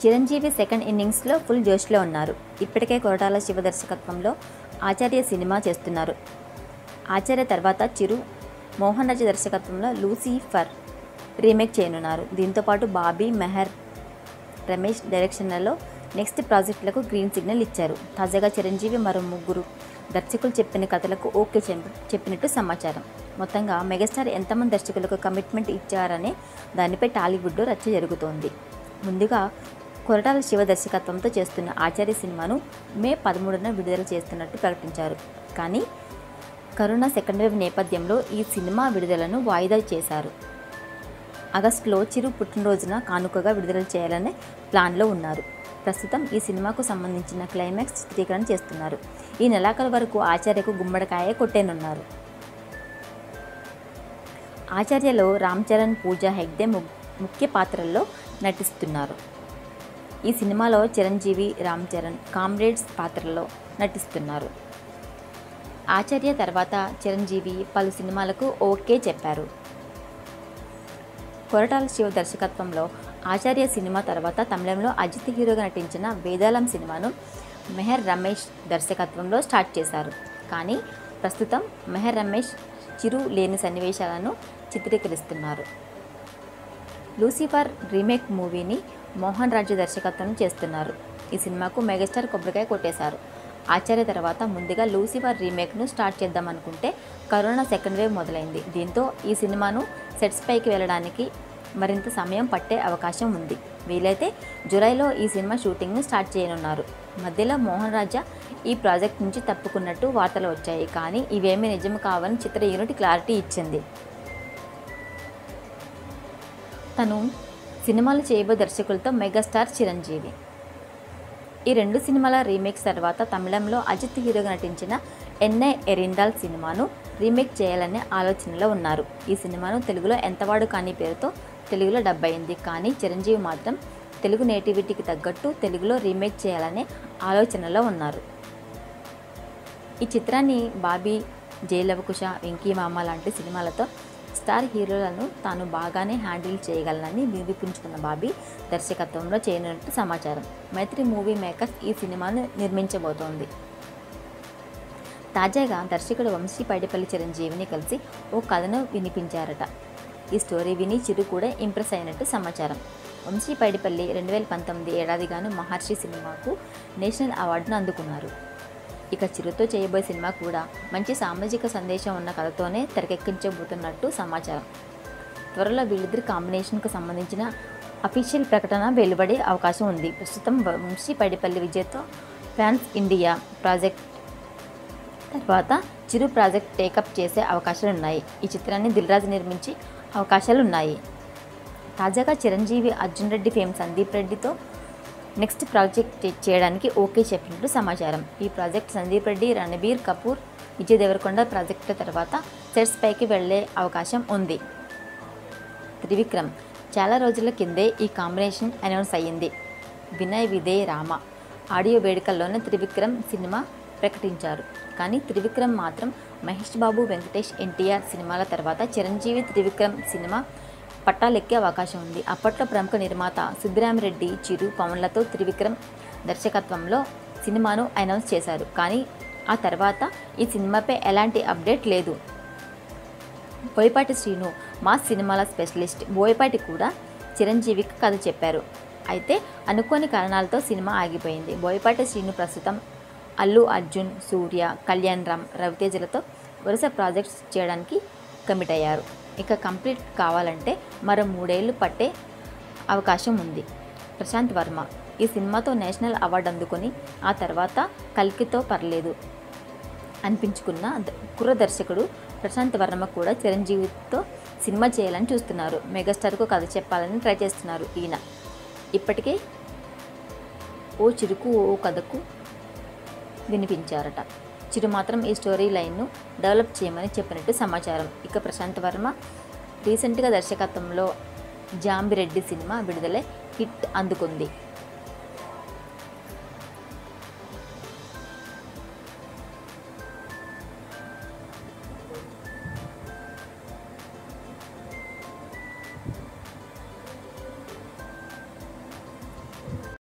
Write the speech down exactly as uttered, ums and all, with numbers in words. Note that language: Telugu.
చిరంజీవి సెకండ్ ఇన్నింగ్స్లో ఫుల్ జోష్లో ఉన్నారు. ఇప్పటికే కొరటాల శివ దర్శకత్వంలో ఆచార్య సినిమా చేస్తున్నారు. ఆచార్య తర్వాత చిరు మోహన్ రాజు దర్శకత్వంలో లూసిఫర్ రీమేక్ చేయనున్నారు. దీంతోపాటు బాబీ, మెహర్ రమేష్ డైరెక్షన్లలో నెక్స్ట్ ప్రాజెక్టులకు గ్రీన్ సిగ్నల్ ఇచ్చారు. తాజాగా చిరంజీవి మరో ముగ్గురు దర్శకులు చెప్పిన కథలకు ఓకే చెప్పినట్టు సమాచారం. మొత్తంగా మెగాస్టార్ ఎంతమంది దర్శకులకు కమిట్మెంట్ ఇచ్చారనే దానిపై టాలీవుడ్లో రచ్చ జరుగుతోంది. ముందుగా కొరటాల శివ దర్శకత్వంతో చేస్తున్న ఆచార్య సినిమాను మే పదమూడున విడుదల చేస్తున్నట్టు ప్రకటించారు. కానీ కరోనా సెకండ్ వేవ్ నేపథ్యంలో ఈ సినిమా విడుదలను వాయిదా చేశారు. ఆగస్టులో చిరు పుట్టినరోజున కానుకగా విడుదల చేయాలనే ప్లాన్లో ఉన్నారు. ప్రస్తుతం ఈ సినిమాకు సంబంధించిన క్లైమాక్స్ చిత్రీకరణ చేస్తున్నారు. ఈ నెలాఖరు వరకు ఆచార్యకు గుమ్మడికాయ కొట్టేనున్నారు. ఆచార్యలో రామ్ చరణ్, పూజా హెగ్డే ముఖ్య పాత్రల్లో నటిస్తున్నారు. ఈ సినిమాలో చిరంజీవి, రామ్ చరణ్ కామ్రేడ్స్ పాత్రల్లో నటిస్తున్నారు. ఆచార్య తర్వాత చిరంజీవి పలు సినిమాలకు ఓకే చెప్పారు. కొరటాల శివ దర్శకత్వంలో ఆచార్య సినిమా తర్వాత తమిళంలో అజిత్ హీరోగా నటించిన వేదాళం సినిమాను మెహర్ రమేష్ దర్శకత్వంలో స్టార్ట్ చేశారు. కానీ ప్రస్తుతం మెహర్ రమేష్ చిరు లేని సన్నివేశాలను చిత్రీకరిస్తున్నారు. లూసిఫర్ రీమేక్ మూవీని మోహన్ రాజు దర్శకత్వం చేస్తున్నారు. ఈ సినిమాకు మెగాస్టార్ కొబ్బరికాయ కొట్టేశారు. ఆచార్య తర్వాత ముందుగా లూసిఫర్ రీమేక్ను స్టార్ట్ చేద్దామనుకుంటే కరోనా సెకండ్ వేవ్ మొదలైంది. దీంతో ఈ సినిమాను సెట్స్ పైకి వెళ్ళడానికి మరింత సమయం పట్టే అవకాశం ఉంది. వీలైతే జూలైలో ఈ సినిమా షూటింగ్ను స్టార్ట్ చేయనున్నారు. మధ్యలో మోహన్ రాజా ఈ ప్రాజెక్ట్ నుంచి తప్పుకున్నట్టు వార్తలు వచ్చాయి. కానీ ఇవేమీ నిజం కావని చిత్ర యూనిట్ క్లారిటీ ఇచ్చింది. తను సినిమాలు చేయబో దర్శకులతో మెగాస్టార్ చిరంజీవి. ఈ రెండు సినిమాల రీమేక్స్ తర్వాత తమిళంలో అజిత్ హీరోగా నటించిన ఎన్నై ఎరిండాల్ సినిమాను రీమేక్ చేయాలనే ఆలోచనలో ఉన్నారు. ఈ సినిమాను తెలుగులో ఎంతవాడు కాని పేరుతో తెలుగులో డబ్ అయింది. కానీ చిరంజీవి మాత్రం తెలుగు నేటివిటీకి తగ్గట్టు తెలుగులో రీమేక్ చేయాలనే ఆలోచనలో ఉన్నారు. ఈ చిత్రాన్ని బాబీ, జయలవకుశ, వెంకీ మామ లాంటి సినిమాలతో స్టార్ హీరోలను తాను బాగానే హ్యాండిల్ చేయగలనని నిరూపించుకున్న బాబీ దర్శకత్వంలో చేయనున్నట్టు సమాచారం. మైత్రి మూవీ మేకర్స్ ఈ సినిమాను నిర్మించబోతోంది. తాజాగా దర్శకుడు వంశీ పైడిపల్లి చిరంజీవిని కలిసి ఓ కథను వినిపించారట. ఈ స్టోరీ విని చిరు కూడా ఇంప్రెస్ అయినట్టు సమాచారం. వంశీ పైడిపల్లి రెండు వేల పంతొమ్మిది ఏడాదిగాను మహర్షి సినిమాకు నేషనల్ అవార్డును అందుకున్నారు. ఇక చిరుతో చేయబోయే సినిమా కూడా మంచి సామాజిక సందేశం ఉన్న కథతోనే తెరకెక్కించబోతున్నట్టు సమాచారం. త్వరలో వీళ్ళిద్దరి కాంబినేషన్కు సంబంధించిన అఫీషియల్ ప్రకటన వెలువడే అవకాశం ఉంది. ప్రస్తుతం వంశీ పైడిపల్లి విజయ్తో ఫ్యాన్స్ ఇండియా ప్రాజెక్ట్ తర్వాత చిరు ప్రాజెక్ట్ టేకప్ చేసే అవకాశాలు ఉన్నాయి. ఈ చిత్రాన్ని దిల్రాజు నిర్మించే అవకాశాలు ఉన్నాయి. తాజాగా చిరంజీవి అర్జున్ రెడ్డి ఫేమ్ సందీప్ రెడ్డితో నెక్స్ట్ ప్రాజెక్ట్ చేయడానికి ఓకే చెప్పినట్టు సమాచారం. ఈ ప్రాజెక్ట్ సందీప్ రెడ్డి, రణబీర్ కపూర్, విజయ్ దేవరకొండ ప్రాజెక్టుల తర్వాత సెట్స్ పైకి వెళ్లే అవకాశం ఉంది. త్రివిక్రమ్ చాలా రోజుల కిందే ఈ కాంబినేషన్ అనౌన్స్ అయ్యింది. వినయ్ విధేయ్ రామ ఆడియో వేడుకల్లోనే త్రివిక్రమ్ సినిమా ప్రకటించారు. కానీ త్రివిక్రమ్ మాత్రం మహేష్ బాబు, వెంకటేష్, ఎన్టీఆర్ సినిమాల తర్వాత చిరంజీవి త్రివిక్రమ్ సినిమా పట్టాలెక్కే అవకాశం ఉంది. అప్పట్లో ప్రముఖ నిర్మాత సుబ్బిరామిరెడ్డి, చిరు, పవన్లతో త్రివిక్రమ్ దర్శకత్వంలో సినిమాను అనౌన్స్ చేశారు. కానీ ఆ తర్వాత ఈ సినిమాపై ఎలాంటి అప్డేట్ లేదు. బోయపాటి శ్రీను మాస్ సినిమాల స్పెషలిస్ట్. బోయపాటి కూడా చిరంజీవికి కథ చెప్పారు. అయితే అనుకోని కారణాలతో సినిమా ఆగిపోయింది. బోయపాటి శ్రీను ప్రస్తుతం అల్లు అర్జున్, సూర్య, కళ్యాణ్ రామ్, రవితేజలతో వరుస ప్రాజెక్ట్స్ చేయడానికి కమిట్ అయ్యారు. ఇక కంప్లీట్ కావాలంటే మరో మూడేళ్లు పట్టే అవకాశం ఉంది. ప్రశాంత్ వర్మ ఈ సినిమాతో నేషనల్ అవార్డు అందుకొని ఆ తర్వాత కల్కితో పర్లేదు అనిపించుకున్న కుర్ర దర్శకుడు ప్రశాంత్ వర్మ కూడా చిరంజీవితో సినిమా చేయాలని చూస్తున్నారు. మెగాస్టార్కు కథ చెప్పాలని ట్రై చేస్తున్నారు ఈయన. ఇప్పటికే ఓ చిరుకు ఓ కథకు వినిపించారట. చిరు మాత్రం ఈ స్టోరీ లైన్ను డెవలప్ చేయమని చెప్పినట్టు సమాచారం. ఇక ప్రశాంత్ వర్మ రీసెంట్గా దర్శకత్వంలో జాంబిరెడ్డి సినిమా విడుదలై హిట్ అందుకుంది.